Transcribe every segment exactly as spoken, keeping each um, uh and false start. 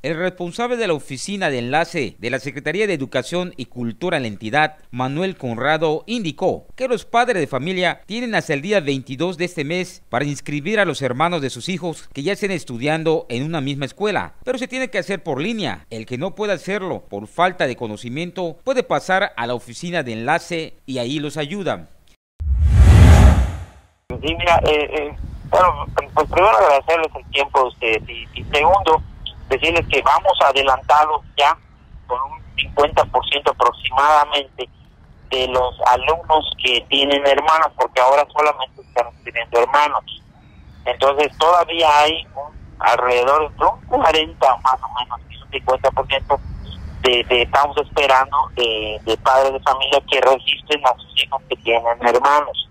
El responsable de la oficina de enlace de la Secretaría de Educación y Cultura en la entidad, Manuel Conrado, indicó que los padres de familia tienen hasta el día veintidós de este mes para inscribir a los hermanos de sus hijos que ya estén estudiando en una misma escuela, pero se tiene que hacer por línea. El que no pueda hacerlo por falta de conocimiento puede pasar a la oficina de enlace y ahí los ayudan. Sí, mira, eh, eh, bueno, pues primero agradecerles el tiempo a ustedes y, y segundo, decirles que vamos adelantados ya con un cincuenta por ciento aproximadamente de los alumnos que tienen hermanos, porque ahora solamente están teniendo hermanos. Entonces todavía hay un, alrededor de un cuarenta más o menos, un cincuenta por ciento de, de estamos esperando de, de padres de familia que registren a sus hijos que tienen hermanos.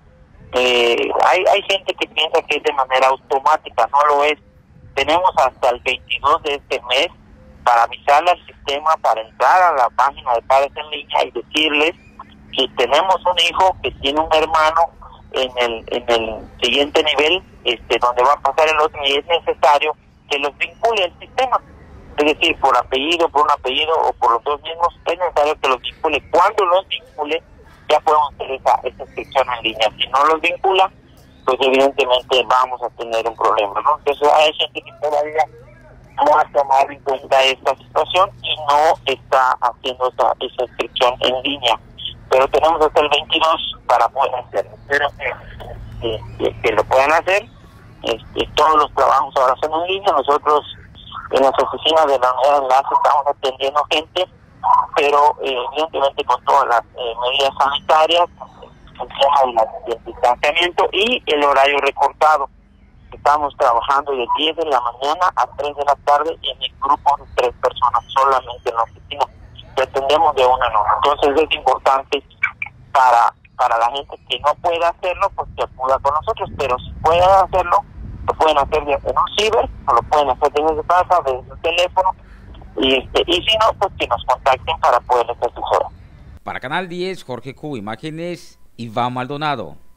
Eh, hay, hay gente que piensa que es de manera automática, no lo es. Tenemos hasta el veintidós de este mes para avisarle al sistema, para entrar a la página de Padres en Línea y decirles que tenemos un hijo que tiene un hermano en el en el siguiente nivel, este donde va a pasar el otro, y es necesario que los vincule al sistema. Es decir, por apellido, por un apellido o por los dos mismos, es necesario que los vincule. Cuando los vincule, ya podemos hacer esa, esa inscripción en línea. Si no los vincula, pues evidentemente vamos a tener un problema, ¿no? Entonces hay gente que todavía no ha tomado en cuenta esta situación y no está haciendo esa, esa inscripción en línea, pero tenemos hasta el veintidós para poder hacerlo. Espero que, que, que, que lo puedan hacer. Este, todos los trabajos ahora son en línea. Nosotros en las oficinas de la unidad de enlace estamos atendiendo gente, pero eh, evidentemente con todas las eh, medidas sanitarias, el tema del distanciamiento y el horario recortado. Estamos trabajando de diez de la mañana a tres de la tarde en el grupo de tres personas solamente en la oficina. Pretendemos de una no. Entonces es importante para para la gente que no pueda hacerlo, pues que acuda con nosotros, pero si pueden hacerlo, lo pueden hacer desde un ciber, o lo pueden hacer desde su casa, desde su teléfono, y este y si no, pues que nos contacten para poder asesorar. Para Canal diez, Jorge Q, imágenes, Iván Maldonado.